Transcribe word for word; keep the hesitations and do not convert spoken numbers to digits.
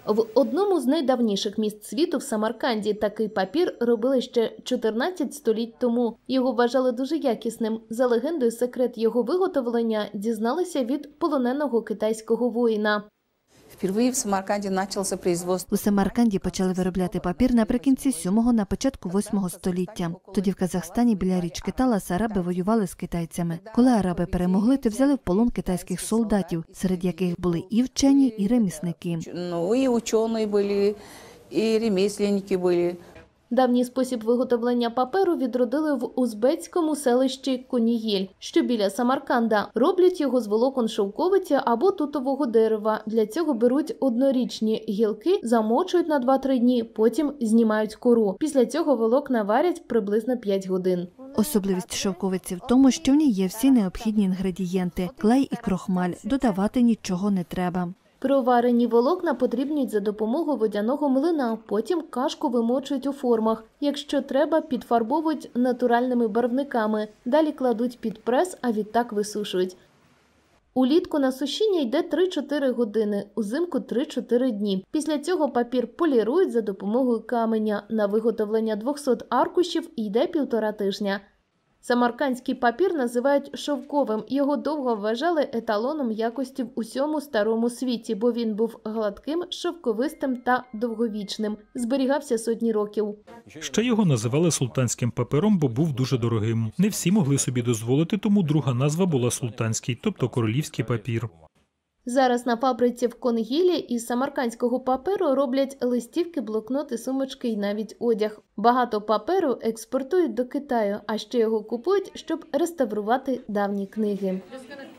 В одному з найдавніших міст світу, в Самарканді, такий папір робили ще чотирнадцять століть тому. Його вважали дуже якісним. За легендою, секрет його виготовлення дізналися від полоненого китайського воїна. Впервые в Самарканде начался производство. У Самарканді почали виробляти папір наприкінці сьомого, на початку восьмого століття. Тоді в Казахстані біля річки Талас араби воювали з китайцями. Коли араби перемогли, то взяли в полон китайських солдатів, серед яких були і вчені, і ремісники. Ну, и ученые были, и ремесленники были. Давній спосіб виготовлення паперу відродили в узбецькому селищі Конігель, що біля Самарканда. Роблять його з волокон шовковиці або тутового дерева. Для цього беруть однорічні гілки, замочують на два-три дні, потім знімають кору. Після цього волокна варять приблизно п'ять годин. Особливість шовковиці в тому, що в ній є всі необхідні інгредієнти – клей і крохмаль. Додавати нічого не треба. Проварені волокна потрібнюють за допомогою водяного млина, потім кашку вимочують у формах. Якщо треба, підфарбовують натуральними барвниками. Далі кладуть під прес, а відтак висушують. Улітку на сушіння йде три-чотири години, узимку три-чотири дні. Після цього папір полірують за допомогою каменя. На виготовлення двохсот аркушів йде півтора тижня. Самаркандський папір називають шовковим. Його довго вважали еталоном якості в усьому старому світі, бо він був гладким, шовковистим та довговічним. Зберігався сотні років. Ще його називали султанським папером, бо був дуже дорогим. Не всі могли собі дозволити, тому друга назва була султанський, тобто королівський папір. Зараз на фабриці в Конгілі із самаркандського паперу роблять листівки, блокноти, сумочки і навіть одяг. Багато паперу експортують до Китаю, а ще його купують, щоб реставрувати давні книги.